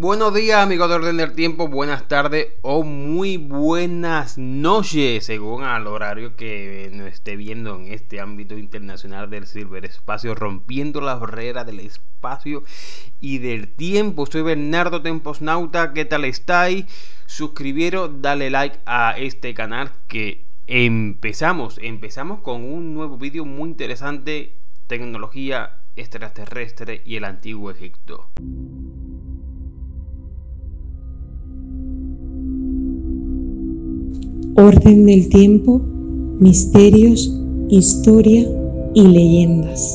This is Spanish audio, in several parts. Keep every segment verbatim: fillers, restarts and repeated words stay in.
Buenos días, amigos de Orden del Tiempo, buenas tardes o muy buenas noches, según al horario que nos esté viendo en este ámbito internacional del ciberespacio, rompiendo la barrera del espacio y del tiempo. Soy Bernardo Temposnauta, ¿qué tal estáis? Suscribieros, dale like a este canal que empezamos, empezamos con un nuevo vídeo muy interesante, tecnología extraterrestre y el antiguo Egipto. Orden del tiempo, misterios, historia y leyendas.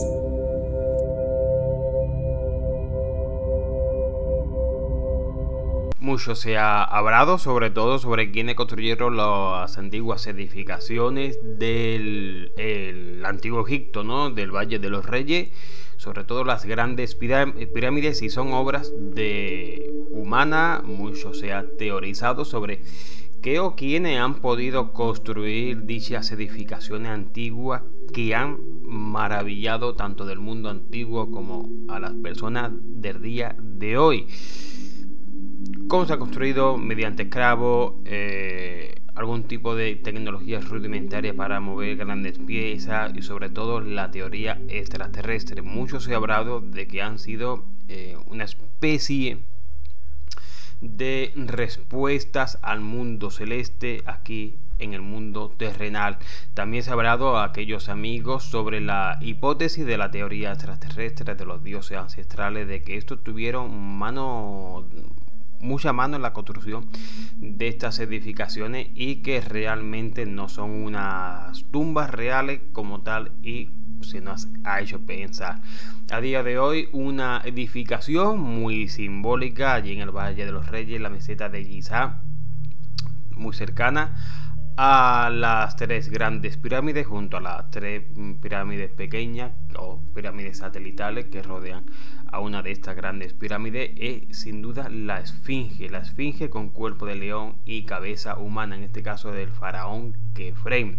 Mucho se ha hablado, sobre todo sobre quienes construyeron las antiguas edificaciones del el antiguo Egipto, ¿no? Del Valle de los Reyes, sobre todo las grandes pirámides, y son obras de humana. Mucho se ha teorizado sobre qué o quiénes han podido construir dichas edificaciones antiguas que han maravillado tanto del mundo antiguo como a las personas del día de hoy. Cómo se ha construido mediante esclavos, eh, algún tipo de tecnología rudimentaria para mover grandes piezas y sobre todo la teoría extraterrestre. Mucho se ha hablado de que han sido eh, una especie de respuestas al mundo celeste aquí en el mundo terrenal. También se ha hablado a aquellos amigos sobre la hipótesis de la teoría extraterrestre de los dioses ancestrales, de que estos tuvieron mano mucha mano en la construcción de estas edificaciones y que realmente no son unas tumbas reales como tal, y se nos ha hecho pensar a día de hoy una edificación muy simbólica allí en el Valle de los Reyes, la meseta de Giza, muy cercana a las tres grandes pirámides, junto a las tres pirámides pequeñas o pirámides satelitales que rodean a una de estas grandes pirámides, es sin duda la Esfinge, la Esfinge con cuerpo de león y cabeza humana, en este caso del faraón Kefren.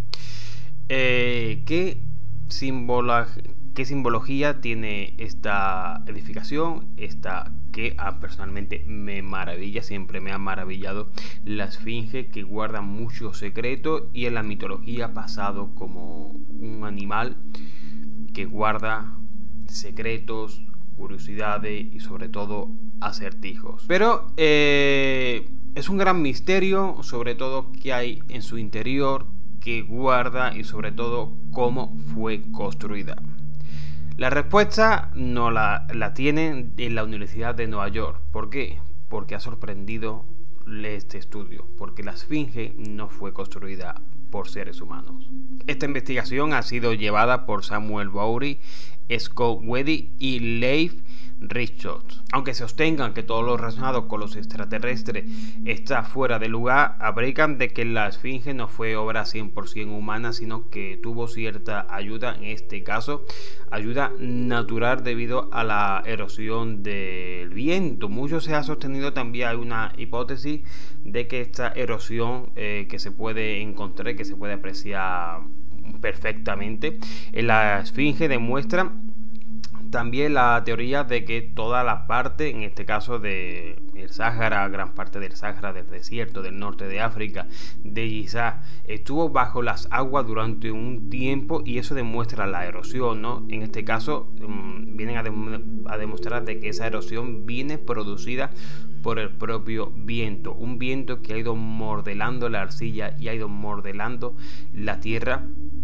Eh, ¿qué, símbolo, ¿Qué simbología tiene esta edificación? Esta que ah, personalmente me maravilla, siempre me ha maravillado la Esfinge, que guarda muchos secretos y en la mitología pasado como un animal que guarda secretos, curiosidades y sobre todo acertijos. Pero eh, es un gran misterio, sobre todo qué hay en su interior, qué guarda y sobre todo cómo fue construida. La respuesta no la, la tienen en la Universidad de Nueva York. ¿Por qué? Porque ha sorprendido este estudio, porque la Esfinge no fue construida por seres humanos. Esta investigación ha sido llevada por Samuel Bowery, Scott Weddy y Leif Richards. Aunque se sostengan que todo lo relacionado con los extraterrestres está fuera de lugar, abrigan de que la Esfinge no fue obra cien por cien humana, sino que tuvo cierta ayuda, en este caso ayuda natural debido a la erosión del viento. Mucho se ha sostenido, también hay una hipótesis de que esta erosión eh, que se puede encontrar, que se puede apreciar perfectamente en la Esfinge, demuestra también la teoría de que toda la parte, en este caso de el Sáhara, gran parte del Sáhara, del desierto del norte de África, de Giza, estuvo bajo las aguas durante un tiempo, y eso demuestra la erosión, ¿no? En este caso um, vienen a, de a demostrar de que esa erosión viene producida por el propio viento, un viento que ha ido modelando la arcilla y ha ido modelando la tierra,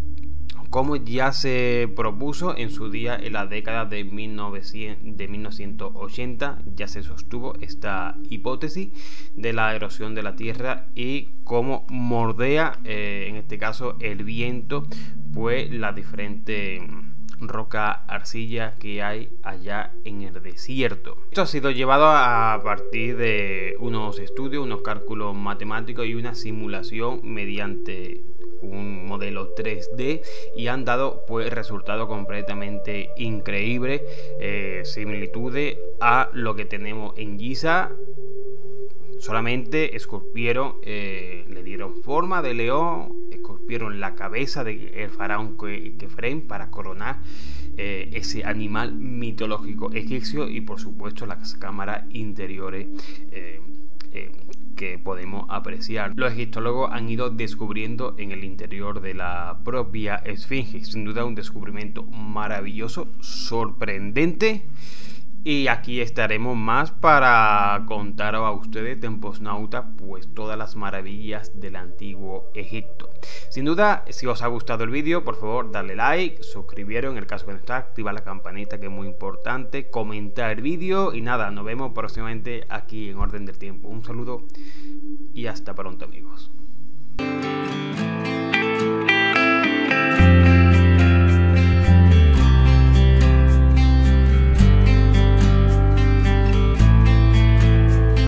como ya se propuso en su día en la década de, mil novecientos ochenta, ya se sostuvo esta hipótesis de la erosión de la tierra y cómo mordea, eh, en este caso el viento, pues las diferentes rocas, arcilla que hay allá en el desierto. Esto ha sido llevado a partir de unos estudios, unos cálculos matemáticos y una simulación mediante un modelo tres D, y han dado pues resultados completamente increíbles, eh, similitudes a lo que tenemos en Giza. Solamente esculpieron, eh, le dieron forma de león, rompieron la cabeza del faraón Kefren para coronar eh, ese animal mitológico egipcio, y por supuesto las cámaras interiores eh, eh, que podemos apreciar. Los egiptólogos han ido descubriendo en el interior de la propia esfinge, sin duda un descubrimiento maravilloso, sorprendente. Y aquí estaremos más para contar a ustedes, Temposnauta, pues todas las maravillas del antiguo Egipto. Sin duda, si os ha gustado el vídeo, por favor, darle like, suscribiros en el caso que no está, activar la campanita, que es muy importante, comentar el vídeo y nada, nos vemos próximamente aquí en Orden del Tiempo. Un saludo y hasta pronto, amigos.